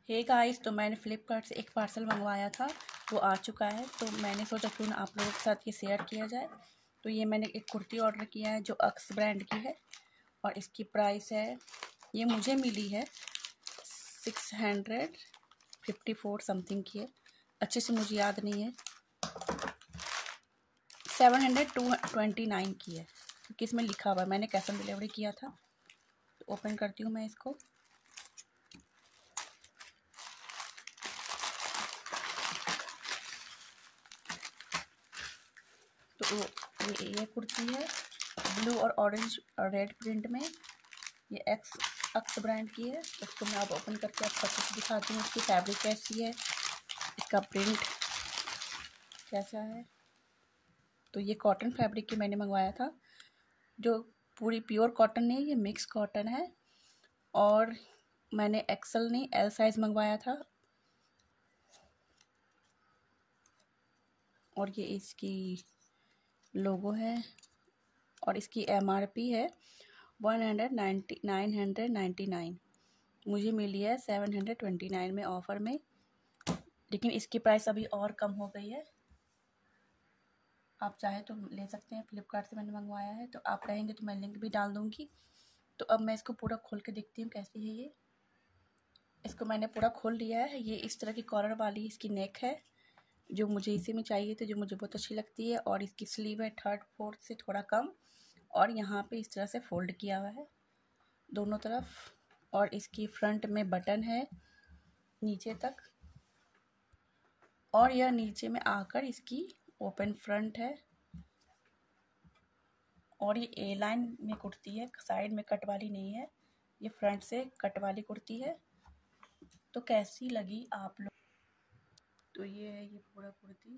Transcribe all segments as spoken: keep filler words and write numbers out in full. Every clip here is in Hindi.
हे गाइस, तो मैंने फ्लिपकार्ट से एक पार्सल मंगवाया था, वो आ चुका है। तो मैंने सोचा क्यों ना आप लोगों के साथ ये शेयर किया जाए। तो ये मैंने एक कुर्ती ऑर्डर किया है जो अक्स ब्रांड की है और इसकी प्राइस है, ये मुझे मिली है six hundred fifty four something की है, अच्छे से मुझे याद नहीं है। Seven hundred two twenty nine की है क्योंकि इसमें लिखा हुआ है, मैंने कैश ऑन डिलीवरी किया था। तो ओपन करती हूँ मैं इसको। तो ये ये कुर्ती है ब्लू और ऑरेंज और रेड प्रिंट में, ये एक्स अक्स ब्रांड की है। इसको मैं अब ओपन करके आपको अच्छे से दिखाती हूँ इसकी फैब्रिक कैसी है, इसका प्रिंट कैसा है। तो ये कॉटन फैब्रिक की मैंने मंगवाया था, जो पूरी प्योर कॉटन नहीं, ये मिक्स कॉटन है। और मैंने एक्सल नहीं एल साइज़ मंगवाया था। और ये इसकी लोगो है और इसकी एमआरपी है one hundred ninety nine hundred ninety nine. मुझे मिली है सेवन हंड्रेड ट्वेंटी नाइन में ऑफ़र में, लेकिन इसकी प्राइस अभी और कम हो गई है। आप चाहे तो ले सकते हैं, फ्लिपकार्ट से मैंने मंगवाया है। तो आप कहेंगे तो मैं लिंक भी डाल दूँगी। तो अब मैं इसको पूरा खोल के देखती हूँ कैसी है ये। इसको मैंने पूरा खोल लिया है। ये इस तरह की कॉलर वाली इसकी नेक है, जो मुझे इसी में चाहिए थी, जो मुझे बहुत अच्छी लगती है। और इसकी स्लीव है थर्ड फोर्थ से थोड़ा कम, और यहाँ पे इस तरह से फोल्ड किया हुआ है दोनों तरफ। और इसकी फ्रंट में बटन है नीचे तक, और यह नीचे में आकर इसकी ओपन फ्रंट है। और ये ए लाइन में कुर्ती है, साइड में कट वाली नहीं है, ये फ्रंट से कट वाली कुर्ती है। तो कैसी लगी आप लोग? तो ये है ये पूरा कुर्ती।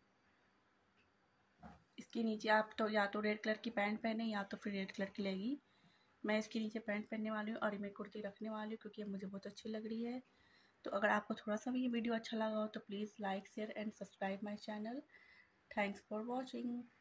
इसके नीचे आप तो या तो रेड कलर की पैंट पहने या तो फिर रेड कलर की लेगी। मैं इसके नीचे पैंट पहनने वाली हूँ और मैं कुर्ती रखने वाली हूँ क्योंकि ये मुझे बहुत अच्छी लग रही है। तो अगर आपको थोड़ा सा भी ये वीडियो अच्छा लगा हो तो please like share and subscribe my channel. Thanks for watching.